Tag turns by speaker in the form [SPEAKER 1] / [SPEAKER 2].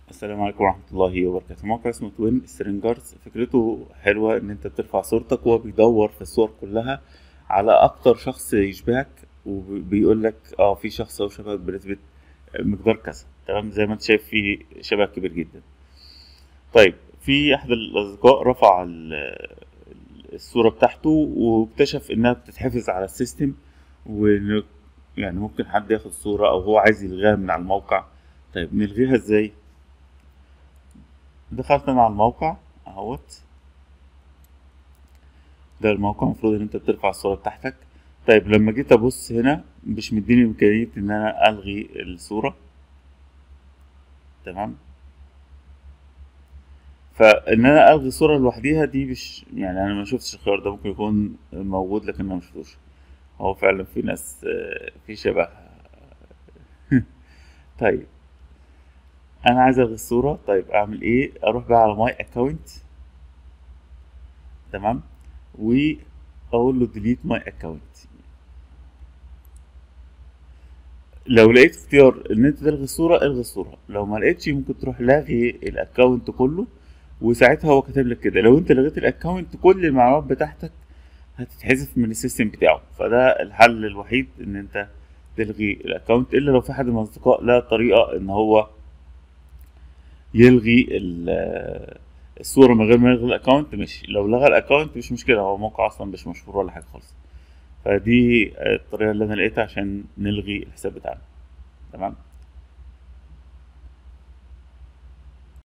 [SPEAKER 1] السلام عليكم ورحمة الله وبركاته. موقع اسمه توين سترينجرز، فكرته حلوة ان انت بترفع صورتك وهو بيدور في الصور كلها على اكتر شخص يشبهك، وبيقول لك في شخص او شبهك بنسبة مقدار كذا. تمام، زي ما انت شايف في شبه كبير جدا. طيب، في احد الاصدقاء رفع الصورة بتاعته واكتشف انها بتتحفظ على السيستم، وإنه يعني ممكن حد ياخد صورة او هو عايز يلغيها من على الموقع. طيب نلغيها ازاي؟ دخلت انا على الموقع اهوت. ده الموقع، المفروض ان انت بترفع الصورة بتاعتك. طيب لما جيت ابص هنا مش مديني امكانية ان انا الغي الصورة. تمام، فان انا الغي صورة لوحديها دي مش يعني انا ما شفتش الخيار ده، ممكن يكون موجود لكن انا ما شفتوش. هو فعلا في ناس في شبه. طيب انا عايز الغي الصورة. طيب اعمل ايه؟ اروح بقى على ماي اكونت. تمام، واقول له ديليت ماي اكونت. لو لقيت اختيار ان انت تلغي الصورة الغي الصورة، لو ما لقيتش ممكن تروح لاغي الاكونت كله. وساعتها هو كاتب لك كده، لو انت لغيت الاكونت كل المعلومات بتاعتك هتتحذف من السيستم بتاعه. فده الحل الوحيد، ان انت تلغي الاكونت، الا لو في حد من الاصدقاء لقى طريقة ان هو يلغي الصورة من غير ما يلغي الاكونت. ماشي، لو لغى الاكونت مش مشكلة، هو موقع اصلا مش مشهور ولا حاجة خالص. فدي الطريقة اللي انا لقيتها عشان نلغي الحساب بتاعنا. تمام.